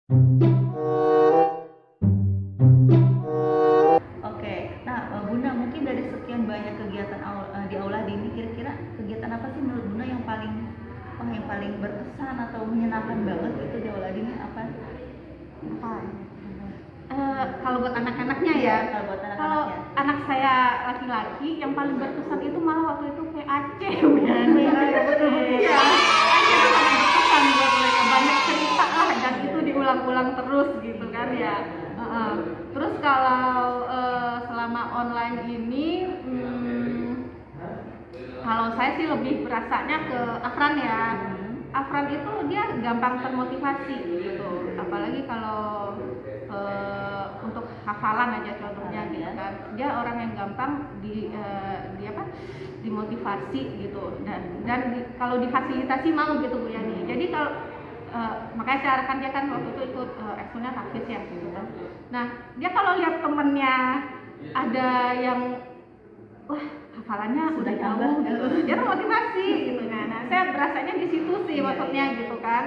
Oke, nah Bunda mungkin dari sekian banyak kegiatan di aula dini, kira-kira kegiatan apa sih menurut Bunda yang paling berkesan atau menyenangkan banget itu di aula dini apa? Apa? Kalau buat anak-anaknya ya, Kalau buat kalau anak-anaknya. anak saya laki-laki yang paling berkesan itu malah waktu itu PAC. Iya, betul. Iya, PAC itu sangat berkesan buat mereka, banyak cerita lah dan itu diulang-ulang terus gitu kan ya. Terus kalau selama online ini, kalau saya sih lebih berasanya ke Afran ya. Afran itu dia gampang termotivasi gitu, apalagi kalau untuk hafalan aja contohnya gitu kan, dia orang yang gampang dimotivasi gitu dan kalau difasilitasi mau gitu Bu Yani. Jadi kalau makanya saya arahkan dia kan waktu itu ikut ekskulnya taktis ya gitu kan. Nah dia kalau lihat temennya ada yang wah hafalannya udah jauh gitu, dia termotivasi gitu. Nah saya berasanya di situ sih maksudnya gitu kan.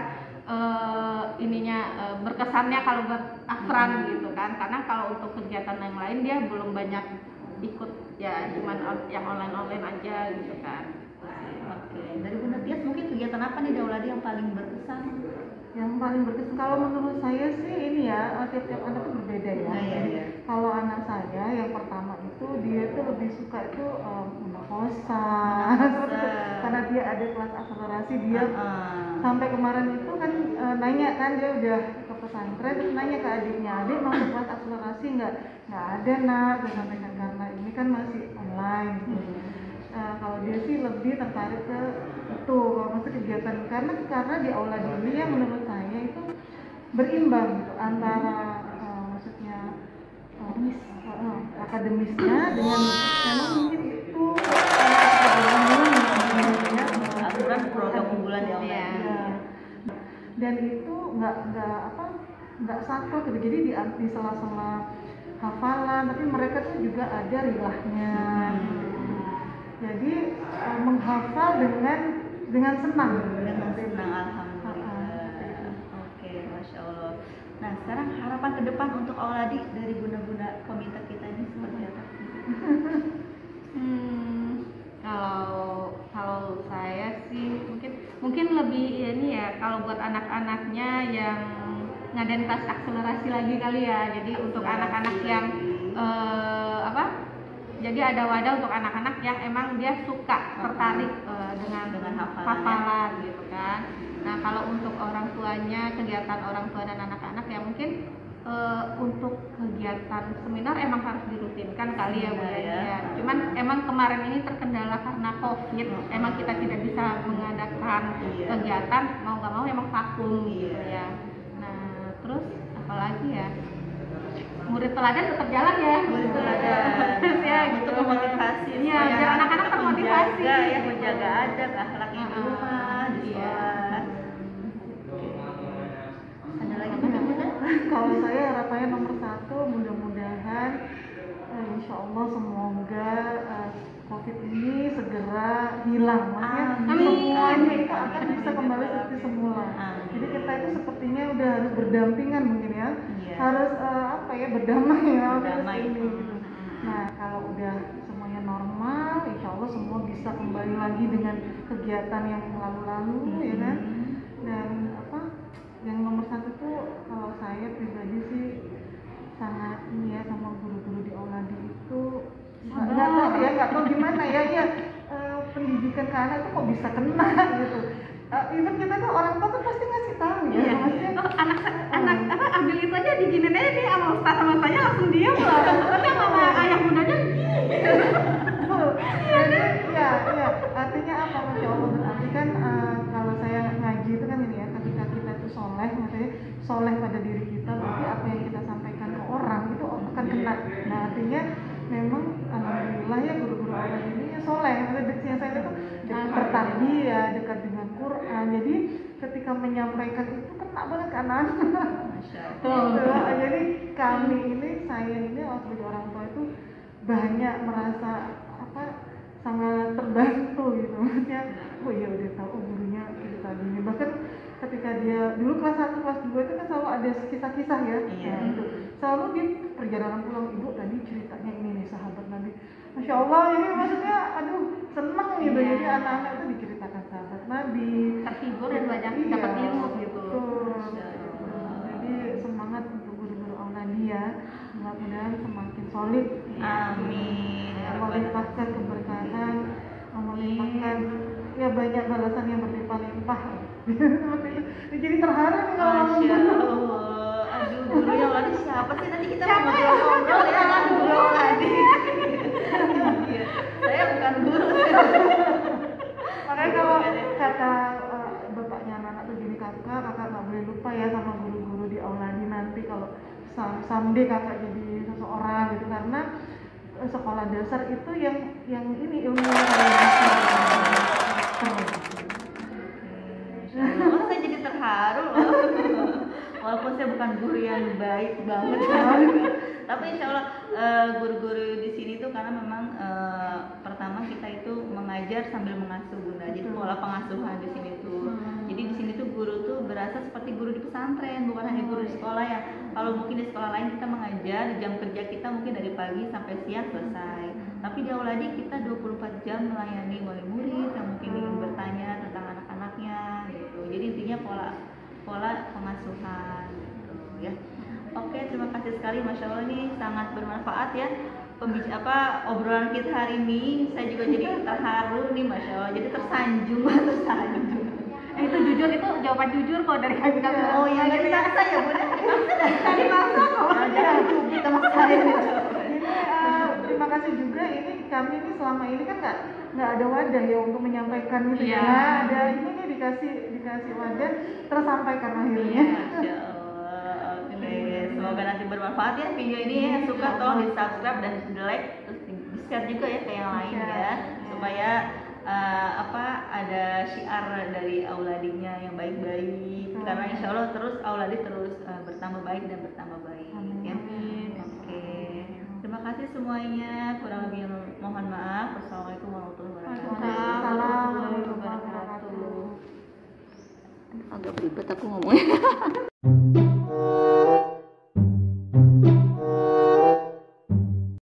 Berkesannya kalau buat Afran gitu kan, karena kalau untuk kegiatan yang lain dia belum banyak ikut ya, cuman yang online aja gitu kan. Oke, dari Bunda Tias mungkin kegiatan apa nih di aula yang paling berkesan? Yang paling berkesan kalau menurut saya sih ini ya, tiap-tiap anak itu berbeda ya. Iya. Kalau anak saya yang pertama itu dia tuh lebih suka itu menakosa karena dia ada kelas akselerasi, dia sampai kemarin itu kan nanya kan, dia udah ke pesantren, nanya ke adiknya, adik masuk kelas akselerasi nggak ada nak, saya sampaikan karena ini kan masih online gitu. Kalau dia sih lebih tertarik ke itu, kalau masuk kegiatan karena di aula dini ya menurut saya itu berimbang gitu antara maksudnya akademisnya dengan memang mungkin itu Aturan program unggulan di aula. Dan itu nggak saklek gitu, jadi di sela-sela hafalan tapi mereka tuh juga ada rilahnya. Jadi menghafal dengan senang. Alhamdulillah. Oke, masya Allah. Nah, sekarang harapan ke depan untuk Auladi dari bunda-bunda komite kita ini seperti apa? Kalau saya sih mungkin lebih ini ya, kalau buat anak-anaknya yang ngadain kelas akselerasi lagi kali ya. Jadi untuk anak-anak yang jadi ada wadah untuk anak-anak yang emang dia suka tertarik dengan hafalan gitu kan. Nah kalau untuk orang tuanya, kegiatan orang tua dan anak-anak ya mungkin untuk kegiatan seminar emang harus dirutinkan kali ya Bu ya. Cuman emang kemarin ini terkendala karena COVID, emang kita tidak bisa mengadakan kegiatan, mau nggak mau emang vakum gitu ya. Nah terus apalagi ya, murid teladan tetap jalan ya. Murid teladan ya gitu, memotivasi ya biar anak-anak termotivasi menjaga adab akhlak di rumah, di sekolah. Ada lagi bunda-bunda? Kalau saya harapannya nomor satu, mudah-mudahan insya Allah semoga COVID ini segera hilang, maksudnya semua kita akan bisa kembali seperti semula. Jadi kita itu sepertinya udah harus berdampingan mungkin ya, harus berdamai ini. Gitu. Nah kalau udah semuanya normal, insya Allah semua bisa kembali lagi dengan kegiatan yang lalu-lalu ya kan. Dan yang nomor satu tuh kalau saya pribadi sih sangat ini ya sama guru-guru di Auladi itu nggak tahu gimana ya pendidikan ke anak tuh kok bisa kena gitu. Even kita tuh orang tua tuh pasti ngasih tahu ya, maksudnya anak ambil itu aja diginin aja nih sama ustaz sama saya langsung diam loh, tapi sama ayah bundanya ya artinya apa, masya Allah, berarti kan kalau saya ngaji itu kan ini ya, ketika kita tuh soleh pada diri kita, berarti apa yang kita sampaikan ke orang itu akan kena. Nah artinya memang alhamdulillah ya guru-guru orang ini ya soleh, yang saya itu bertarbiyah, dekat dengan Quran, jadi ketika menyampaikan itu kena banget ke anak-anak. Jadi kami ini, saya ini sebagai orang tua itu banyak merasa sangat terbantu gitu, maksudnya oh iya udah tahu gurunya itu tadinya, bahkan ketika dia dulu kelas 1, kelas 2 itu kan selalu ada kisah-kisah ya. Iya. Nah, itu selalu di perjalanan pulang, ibu tadi ceritanya ini nih sahabat Nabi. Masya Allah, ini maksudnya aduh seneng gitu. Iya. Jadi anak-anak itu diceritakan sahabat Nabi, terhibur dan banyak Iya, dapat ilmu gitu. betul. Jadi semangat untuk guru-guru Auladi ya, mudah-mudahan semakin solid. Amin. Allah limpahkan keberkahan, Allah limpahkan ya banyak balasan yang berlimpah-limpah. Seperti itu. Jadi terharu nih kalau ngomong Masya guru. Allah. Aduh, guru yang lagi siapa sih? Nanti kita mau ngobrol ya sama guru tadi. Iya. Saya bukan guru. Makanya kalau kata bapaknya anak-anak tuh gini, kakak nggak boleh lupa ya sama guru-guru di Auladi nanti kalau someday kakak jadi seseorang gitu, karena sekolah dasar itu yang ini ilmu yang Oh, saya jadi terharu loh. Walaupun saya bukan guru yang baik banget, tapi insya Allah guru-guru di sini tuh karena memang pertama kita itu mengajar sambil mengasuh Bunda. Jadi pola pengasuhan di sini tuh. Jadi di sini tuh guru tuh berasa seperti guru di pesantren, bukan hanya guru di sekolah ya. Kalau mungkin di sekolah lain kita mengajar, jam kerja kita mungkin dari pagi sampai siang selesai. Tapi di Auladi kita 24 jam melayani wali murid yang mungkin ingin bertanya tentang anak-anaknya gitu. Jadi intinya pola pengasuhan gitu ya. Oke, terima kasih sekali, Masya Allah ini sangat bermanfaat ya obrolan kita hari ini. Saya juga jadi terharu nih, Masya Allah, jadi tersanjung. Itu jujur, itu jawaban jujur kok dari kami. Oh iya, nggak dipaksa ya Bunda? Tadi maksa kok. Jangan cubit sama saya. Terima kasih juga, ini kami ini selama ini kan nggak ada wadah ya untuk menyampaikan gitu Iya. ya. Ada ini nih dikasih wadah tersampaikan akhirnya. Masya Allah. Oke, semoga nanti bermanfaat ya video ini ya. Suka tolong di subscribe dan di like, terus di share juga ya ke yang lain ya, supaya ada syiar dari Auladinya yang baik-baik. Karena insya Allah terus Auladi terus bertambah baik dan bertambah baik ya. Oke, terima kasih semuanya. Kurang lebih mohon maaf. Wassalamualaikum warahmatullahi wabarakatuh. Waalaikumsalam warahmatullahi wabarakatuh. Agak ribet aku ngomongnya.